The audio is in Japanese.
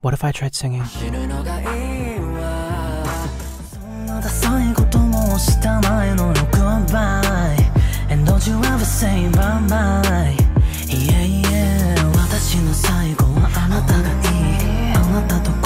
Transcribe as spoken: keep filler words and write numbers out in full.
What if I tried singing? 最後ともした前の Goodbye And don't you ever say bye bye Yeah yeah 私の最後はあなたがいいあなたと